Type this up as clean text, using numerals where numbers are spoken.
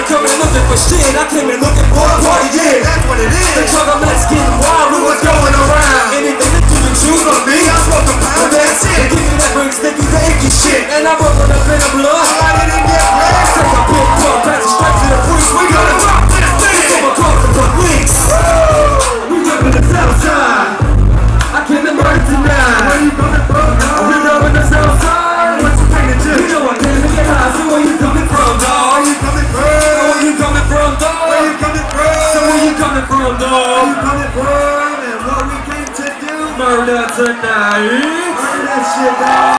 come in looking for shit, I came in looking for a party, yeah. That's what it is. They talk about let's get wild with what's going around. Anything that you can choose on me, I smoke a pound, that's it. They give me that ring sticky, the icky shit. And I'm rolling up in the blood. I didn't get blessed. Take a big pump, pass it straight to the police. We gonna rock this thing. So I call the police. We up in the south side. I came to murder tonight. Where you coming from, dog? We up in the south side. What you paying to? You know I came to get high. So where you coming from, dog? Where you coming from? Where you coming from, dog? Where you coming from? So where you coming from, dog? Where you coming from? And what we came to do? Murder tonight. Murder that shit, dog.